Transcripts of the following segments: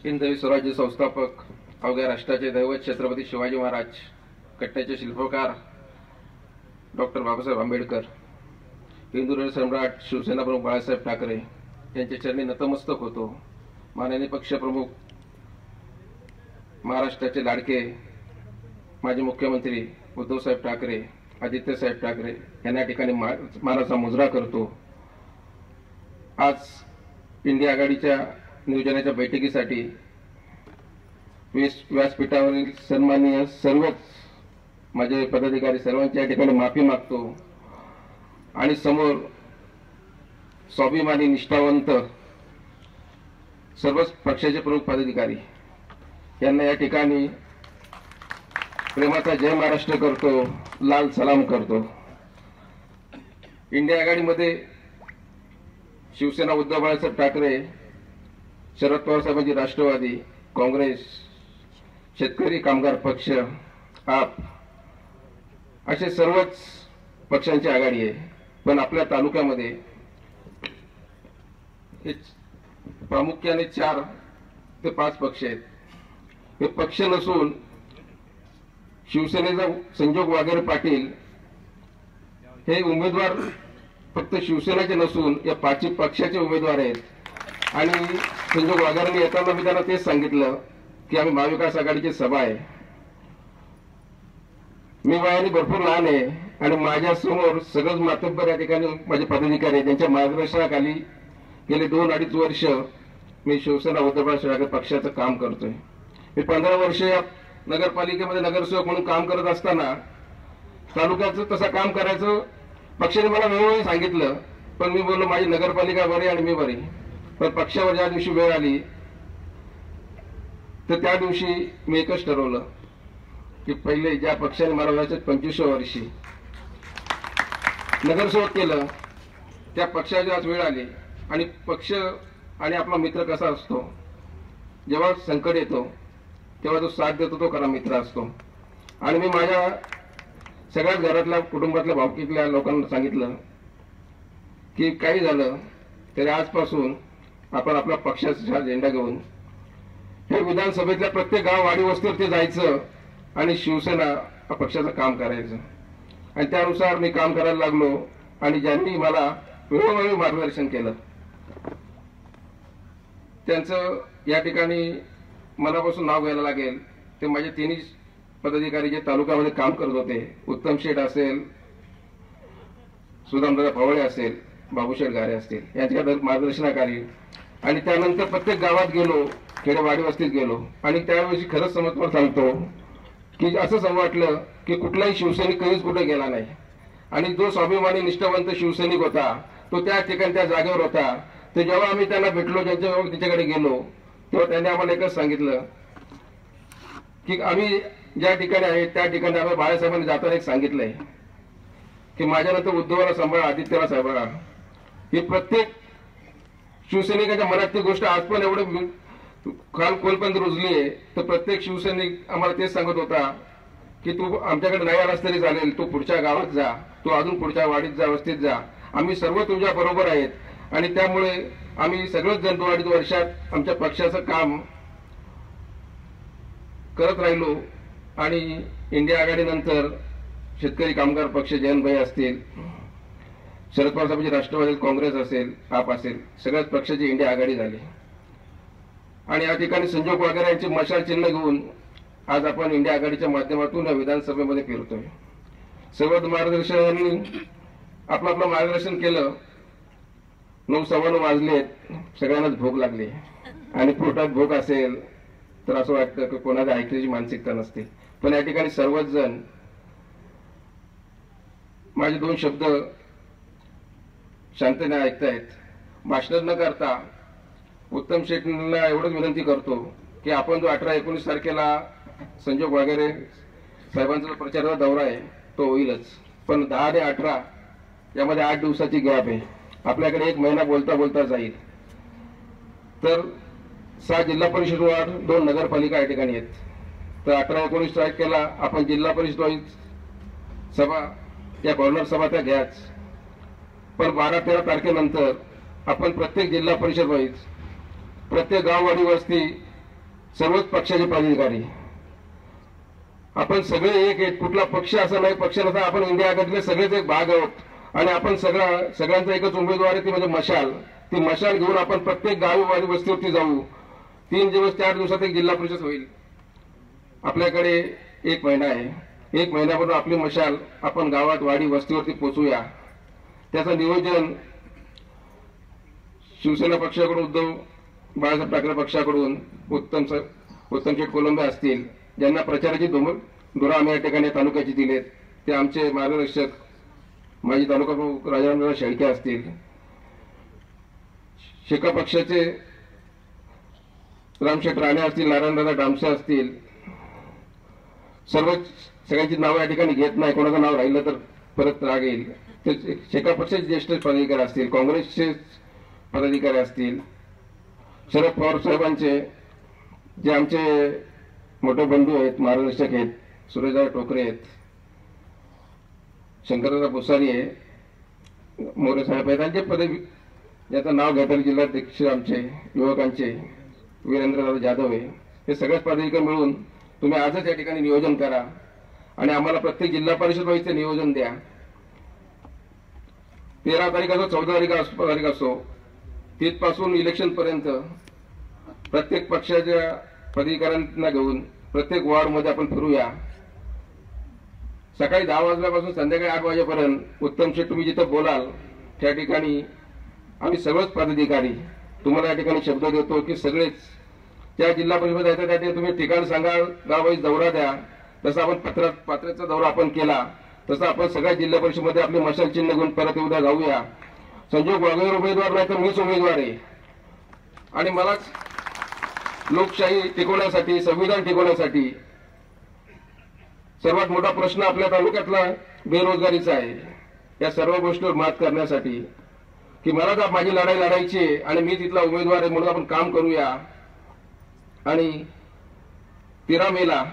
हिंदवी स्वराज्य संस्थापक, अवघ्या राष्ट्राचे दैवत छत्रपती शिवाजी महाराज, कट्ट्याचे शिल्पकार डॉक्टर बाबासाहेब आंबेडकर, हिंदू सम्राट शिवसेना प्रमुख बाळासाहेब ठाकरे यांच्या चरणी नतमस्तक होतो. माननीय पक्षप्रमुख, महाराष्ट्राचे लाडके माजी मुख्यमंत्री उद्धवसाहेब ठाकरे, आदित्यसाहेब ठाकरे यांना ठिकाणी मानाचा मुजरा करतो. आज इंडिया आघाडीच्या नियोजनाच्या बैठकीसाठी व्यासपीठावरील सन्माननीय सर्वच माझे पदाधिकारी सर्वांच्या या ठिकाणी माफी मागतो आणि समोर स्वाभिमानी निष्ठावंत सर्वच पक्षाचे प्रमुख पदाधिकारी यांना या ठिकाणी प्रेमाचा जय महाराष्ट्र करतो, लाल सलाम करतो. इंडिया आघाडीमध्ये शिवसेना उद्धव बाळासाहेब ठाकरे, शरद पवार साहेबांची राष्ट्रवादी काँग्रेस, शेतकरी कामगार पक्ष, आप असे सर्वच पक्षांची आघाडी आहे. पण आपल्या तालुक्यामध्ये प्रामुख्याने 4 ते 5 पक्ष आहेत. हे पक्ष नसून शिवसेनेचा संजोग वाघेरे पाटील हे उमेदवार फक्त शिवसेनेचे नसून या 5 पक्षाचे उमेदवार आहेत. आणि संजोग वाघेरेंनी येताना मी त्यांना तेच सांगितलं की आम्ही महाविकास आघाडीची सभा आहे. मी वयाने भरपूर लहान आहे आणि माझ्या समोर सगळंच मातब्बर या ठिकाणी माझे पदाधिकारी आहेत. त्यांच्या मार्गदर्शनाखाली गेले 2-2.5 वर्ष मी शिवसेना उद्धव बाळासाहेब ठाकरे पक्षाचं काम करतोय. मी 15 वर्ष या नगरपालिकेमध्ये नगरसेवक म्हणून काम करत असताना तालुक्याचं तसं काम करायचं पक्षाने मला वेळोवेळी सांगितलं. पण मी बोललो माझी नगरपालिका बरी आणि मी बरी. पण पक्षावर ज्या दिवशी वेळ आली तर त्या दिवशी मी एकच ठरवलं की पहिले ज्या पक्षाने मला वयाच्या 25व्या वर्षी नगरसेवक केलं त्या पक्षाची आज वेळ आली. आणि पक्ष आणि आपला मित्र कसा असतो, जेव्हा संकट येतो तेव्हा तो साथ देतो, तो खरा मित्र असतो. आणि मी माझ्या सगळ्याच घरातल्या कुटुंबातल्या भावकीतल्या लोकांना सांगितलं की काही झालं तरी आजपासून आपण आपल्या पक्षाचा झेंडा घेऊन हे विधानसभेतल्या प्रत्येक गाव वाडी वस्तीवरती जायचं आणि शिवसेना पक्षाचं काम करायचं. आणि त्यानुसार मी काम करायला लागलो. आणि ज्यांनी मला वेळोवेळी मार्गदर्शन केलं त्यांचं या ठिकाणी मनापासून नाव घ्यायला लागेल. ते माझे 3 पदाधिकारी जे तालुक्यामध्ये काम करत होते, उत्तम शेठ असेल, सुदामदादा पवळे असेल, बाबूशेठ गारे असतील, यांच्या मार्गदर्शनाखाली. आणि त्यानंतर प्रत्येक गावात गेलो, खेडेवाडी वस्तीत गेलो. आणि त्यावेळी खरंच समजून सांगतो की असं वाटलं की कुठलाही शिवसैनिक कधीच कुठे गेला नाही. आणि जो स्वाभिमानी निष्ठावंत शिवसैनिक होता तो त्या ठिकाणी त्या जागेवर होता. तर जेव्हा आम्ही त्यांना भेटलो, त्याच्याकडे गेलो, तेव्हा त्यांनी आम्हाला एकच सांगितलं की आम्ही ज्या ठिकाणी आहे त्या ठिकाणी आम्ही बाळासाहेबांनी जाताना एक सांगितलंय की माझ्यानंतर उद्धवाला सांभाळा, आदित्यला सांभाळा. ही प्रत्येक शिवसैनिकाच्या मनात ती गोष्ट आज पण एवढं काल खोलपर्यंत रुजली आहे. तर प्रत्येक शिवसैनिक आम्हाला तेच सांगत होता की तू आमच्याकडे नाही आलास तरी चालेल, तू पुढच्या गावात जा, तू अजून पुढच्या वाडीत जा, वस्तीत जा, आम्ही सर्व तुझ्या बरोबर आहेत. आणि त्यामुळे आम्ही सगळेच जण 2-2.5 वर्षात आमच्या पक्षाचं काम करत राहिलो. आणि इंडिया आघाडीनंतर शेतकरी कामगार पक्ष, जयंतभाई असतील, शरद पवार साहेबांची राष्ट्रवादी काँग्रेस असेल, आप असेल, सगळ्याच पक्षाची इंडिया आघाडी झाली. आणि या ठिकाणी संजोग वाघेरे यांचे मशाल चिन्ह घेऊन आज आपण इंडिया आघाडीच्या माध्यमातून या विधानसभेमध्ये फिरतोय. सर्व मार्गदर्शकांनी आपलं मार्गदर्शन केलं. 9:15 वाजलेत, सगळ्यांनाच भूक लागली. आणि पोटात भूक असेल तर असं वाटतं की कोणाला ऐकण्याची मानसिकता नसते. पण या ठिकाणी सर्वच जण माझे 2 शब्द शांततेने ऐकतायत. भाषण न करता उत्तम शेठला एवढंच विनंती करतो की आपण जो 18-19 तारखेला संजोग वाघेरे साहेबांचा जो प्रचाराचा दौरा आहे तो होईलच. पण 10 ते 18 यामध्ये 8 दिवसाची गॅप आहे. आपल्याकडे 1 महिना बोलता बोलता जाईल. तर 6 जिल्हा परिषद वार्ड, 2 नगरपालिका या ठिकाणी आहेत. तर 18-19 तारखेला आपण जिल्हा परिषद सभा या कॉर्नर सभा त्या घ्याच. पण 12-13 तारखेनंतर आपण प्रत्येक जिल्हा परिषद वाईज, प्रत्येक गाववाडी वस्ती सर्वच पक्षाचे पदाधिकारी, आपण सगळे एक कुठला पक्ष असा नाही, पक्ष नसा, आपण इंडिया आघाडीतले सगळेच एक भाग आहोत आणि आपण सगळ्यांचा एकच उमेदवार आहे, ती म्हणजे मशाल. ती मशाल घेऊन आपण प्रत्येक गावी वाडी वस्तीवरती जाऊ. 3 दिवस 4 दिवसात एक जिल्हा परिषद होईल. आपल्याकडे 1 महिना आहे. 1 महिन्यापासून आपली मशाल आपण गावात वाडी वस्तीवरती पोहोचूया. त्याचं नियोजन शिवसेना पक्षाकडून, उद्धव बाळासाहेब ठाकरे पक्षाकडून उत्तम शेठ कोलंबे असतील, ज्यांना प्रचाराची धुरा आम्ही या ठिकाणी तालुक्याची दिलेत, ते आमचे मार्गदर्शक माजी तालुका प्रमुख राजाराम शेळके असतील, शेका पक्षाचे रामशेठ राणे असतील, नारायणदादा डामसे असतील, सगळ्यांची नावं या ठिकाणी घेत नाही, कोणाचं नाव राहिलं तर परत राग येईल. ते शेका पक्षाचे ज्येष्ठ पदाधिकारी असतील, काँग्रेसचे पदाधिकारी असतील, शरद पवार साहेबांचे जे आमचे मोठे बंधू आहेत, मार्गदर्शक आहेत, सुरेशदादा टोकरे आहेत, शंकरदादा भुसारी आहे, मोरे साहेब आहेत, त्यांचे पदवी ज्याचं नाव घेतलं जिल्हाध्यक्ष आमचे युवकांचे वीरेंद्रदादा जाधव आहे, हे सगळ्याच पदाधिकारी मिळून तुम्ही आजच या ठिकाणी नियोजन करा आणि आम्हाला प्रत्येक जिल्हा परिषद वाईजचे नियोजन द्या. 13 तारीख असो, 14 तारीख असो, तिथपासून इलेक्शन पर्यंत प्रत्येक पक्षाच्या पदाधिकाऱ्यांना घेऊन प्रत्येक वॉर्डमध्ये आपण फिरूया. सकाळी 10 वाजल्यापासून संध्याकाळी 8 वाजेपर्यंत उत्तम शेठ तुम्ही जिथं बोलाल त्या ठिकाणी आम्ही सगळेच पदाधिकारी तुम्हाला या ठिकाणी शब्द देतो की सगळेच त्या जिल्हा परिषद जायचं त्या ठिकाणी तुम्ही ठिकाण सांगा, गावाईज दौरा द्या. तसं आपण पात्रेचा दौरा आपण केला, तसं आपण सगळ्या जिल्हा परिषदेमध्ये आपले मशाल चिन्ह घेऊन परत उद्या जाऊया. संजोग वाघेर उमेदवार नाही तर मीच उमेदवार आहे आणि मलाच लोकशाही टिकवण्यासाठी, संविधान टिकवण्यासाठी सर्वात मोठा प्रश्न आपल्या तालुक्यातला बेरोजगारीचा आहे. या सर्व गोष्टीवर मात करण्यासाठी की मला जर माझी लढाई लढायची आहे आणि मी तिथला उमेदवार आहे म्हणून आपण काम करूया. आणि 13 मेला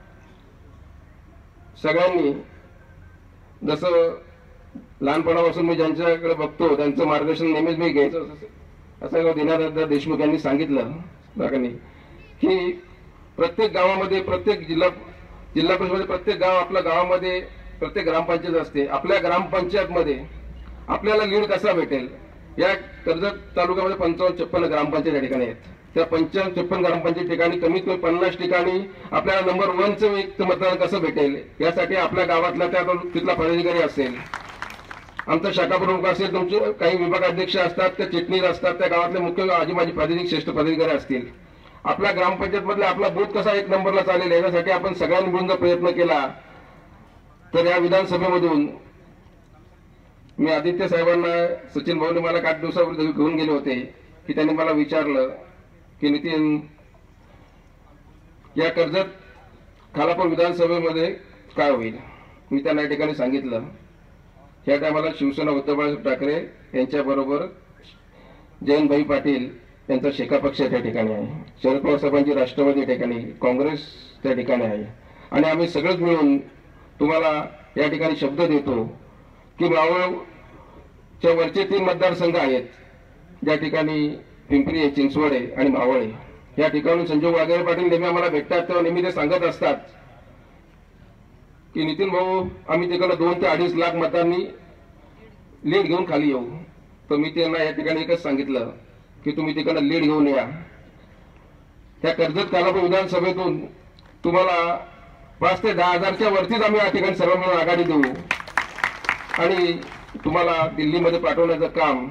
सगळ्यांनी, जसं लहानपणापासून मी ज्यांच्याकडे बघतो त्यांचं मार्गदर्शन नेहमीच मी घ्यायचं, असं दिनानाथ देशमुख यांनी सांगितलं की प्रत्येक गावामध्ये, प्रत्येक जिल्हा परिषदेमध्ये, प्रत्येक गाव आपल्या गावामध्ये प्रत्येक ग्रामपंचायत असते. आपल्या ग्रामपंचायतमध्ये आपल्याला लीड कसा भेटेल? या कर्जत तालुक्यामध्ये 55-56 ग्रामपंचायत या ठिकाणी आहेत. त्या 55-56 ग्रामपंचायत ठिकाणी कमीत कमी 50 ठिकाणी आपल्याला नंबर 1चं एक मतदान कसं भेटेल यासाठी आपल्या गावातला तिथला पदाधिकारी असेल, आमचा शाखा प्रमुख असेल, तुमचे काही विभाग अध्यक्ष असतात, त्या चिटणीस असतात, त्या गावातले मुख्य आजी माजी पदाधिकारी, श्रेष्ठ पदाधिकारी असतील. आपल्या ग्रामपंचायत मधला आपला बूथ कसा 1 नंबरला चालेल यासाठी आपण सगळ्यांनी मिळून जर प्रयत्न केला तर या विधानसभेमधून मी आदित्य साहेबांना, सचिन भाऊने मला 8 दिवसापूर्वी घेऊन गेले होते की त्यांनी मला विचारलं की नितीन, या कर्जत खालापूर विधानसभेमध्ये काय होईल? मी त्यांना या ठिकाणी सांगितलं, या टायमाला शिवसेना उद्धव बाळासाहेब ठाकरे यांच्याबरोबर जयंतभाई पाटील यांचा शेका पक्ष त्या ठिकाणी आहे, शरद पवार साहेबांची राष्ट्रवादी ठिकाणी, काँग्रेस त्या ठिकाणी आहे आणि आम्ही सगळेच मिळून तुम्हाला या ठिकाणी शब्द देतो की मावळच्या वरचे 3 मतदारसंघ आहेत, ज्या ठिकाणी पिंपरी आहे, चिंचवड आहे आणि मावळ आहे. या ठिकाणी संजोग वाघेरे पाटील नेहमी आम्हाला भेटतात तेव्हा नेहमी ते सांगत असतात की नितीन भाऊ, आम्ही तिकडे 2 ते 2.5 लाख मतांनी लीड घेऊन खाली येऊ. तर मी त्यांना या ठिकाणी एकच सांगितलं की तुम्ही तिकडे लीड घेऊन या. त्या कर्जत खालापूर विधानसभेतून तुम्हाला 5 ते 10 हजारच्या वरतीच आम्ही या ठिकाणी सर्व मिळून आघाडी देऊ आणि तुम्हाला दिल्लीमध्ये पाठवण्याचं काम.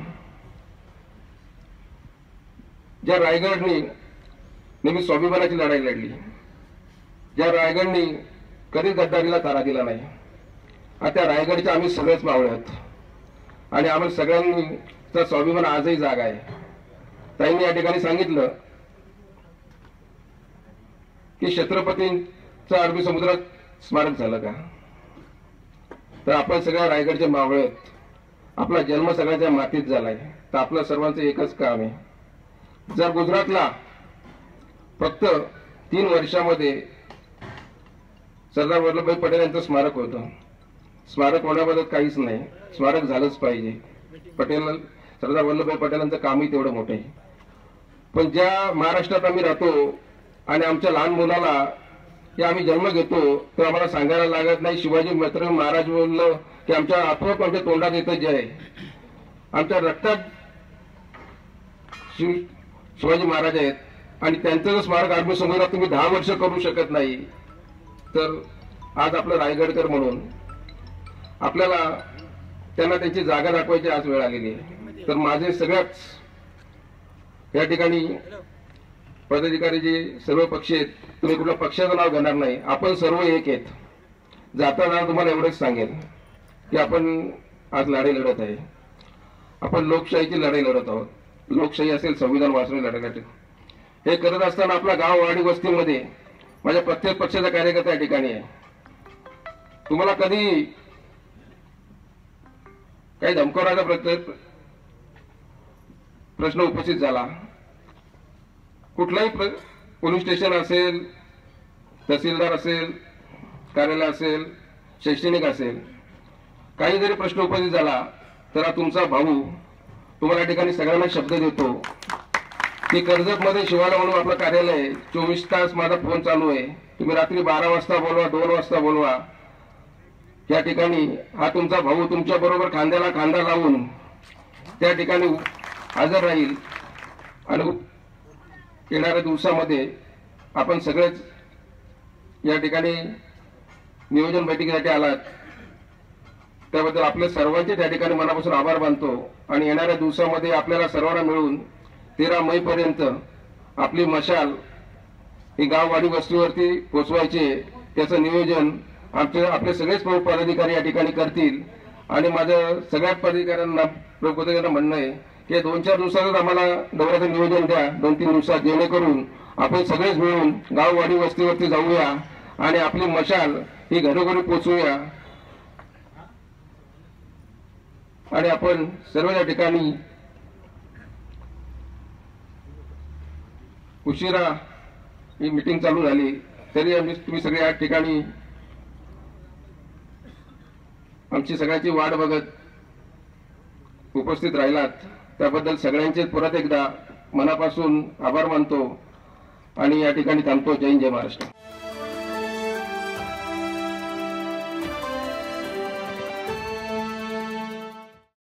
ज्या रायगडनी नेहमी स्वाभिमानाची लढाई लढली, ज्या रायगडनी कधीच गद्दारीला तारा दिला नाही, त्या रायगडच्या आम्ही सगळेच मावळे आहोत आणि आम्हाला सगळ्यांचा स्वाभिमान आजही जागा आहे. ताईंनी या ठिकाणी सांगितलं की छत्रपतींचं अरबी समुद्रात स्मारक झालं का? तर आपण सगळ्या रायगडचे मावळे आहेत, आपला जन्म सगळ्याच्या मातीत झालाय, तर आपलं सर्वांचं एकच काम आहे. जर गुजरातला फक्त 3 वर्षामध्ये सरदार वल्लभभाई पटेल यांचं स्मारक होतं, स्मारक होण्याबद्दल काहीच नाही, स्मारक झालंच पाहिजे. सरदार वल्लभभाई पटेलांचं कामही तेवढं मोठं आहे. पण ज्या महाराष्ट्रात आम्ही राहतो आणि आमच्या लहान मुलाला की आम्ही जन्म घेतो तर आम्हाला सांगायला लागत नाही. शिवाजी महाराज बोललं की आमच्या आपोआप आमच्या तोंडात येतं जय. आमच्या रक्तात शिवाजी महाराज आहेत आणि त्यांचं जर स्मारक अग्निसंस्कार तुम्ही 10 वर्ष करू शकत नाही तर आज आपलं रायगडकर म्हणून आपल्याला त्यांना त्यांची जागा दाखवायची आज वेळ आलेली आहे. तर माझे सगळ्याच या ठिकाणी पदाधिकारी जे सर्व पक्ष आहेत, तुम्ही कुठल्या पक्षाचं नाव घेणार नाही, आपण सर्व एक आहेत. जाताना तुम्हाला एवढंच सांगेल की आपण आज लढाई लढत आहे. आपण लोकशाहीची लढाई लढत आहोत. लोकशाही असेल, संविधान वाचून लढाई. हे करत असताना आपला गाव वाडी वस्तीमध्ये माझ्या प्रत्येक पक्षाचा कार्यकर्ता या ठिकाणी आहे. तुम्हाला कधी काही धमकावण्याचा प्रश्न उपस्थित झाला, कुठलाही पोलीस स्टेशन असेल, तहसीलदार असेल, कार्यालय असेल, शैक्षणिक असेल, काही जरी प्रश्न उपस्थित झाला तर तुमचा भाऊ तुम्हाला ठिकाणी सगळ्यांना शब्द देतो की कर्जतमध्ये शिवाला म्हणून आपलं कार्यालय आहे. 24 तास माझा फोन चालू आहे. तुम्ही रात्री 12 वाजता बोलवा, 2 वाजता बोलवा. या ठिकाणी हा तुमचा भाऊ तुमच्या बरोबर खांद्याला खांदा लावून त्या ठिकाणी हजर राहील. आणि येणाऱ्या दिवसामध्ये आपण सगळेच या ठिकाणी नियोजन बैठकीसाठी आलात त्याबद्दल आपल्या सर्वांचे त्या ठिकाणी मनापासून आभार मानतो. आणि येणाऱ्या दिवसामध्ये आपल्याला सर्वांना मिळून 13 मे पर्यंत आपली मशाल ही गाववाडी वस्तीवरती पोचवायचे, त्याचं नियोजन आपले सगळेच पदाधिकारी या ठिकाणी करतील. आणि माझं सगळ्याच पदाधिकाऱ्यांना म्हणणं आहे की 2-4 दिवसातच आम्हाला दौऱ्याचं नियोजन द्या, 2-3 दिवसात, जेणेकरून आपण सगळेच मिळून गाववाडी वस्तीवरती जाऊया आणि आपली मशाल ही घरोघरी पोचवूया. आणि आपण सर्व या ठिकाणी उशिरा ही मीटिंग चालू झाली तरी तुम्ही सगळे या ठिकाणी आमची सगळ्याची वाट बघत उपस्थित राहिलात, त्याबद्दल सगळ्यांचे परत एकदा मनापासून आभार मानतो आणि या ठिकाणी थांबतो. जय हिंद, जय महाराष्ट्र.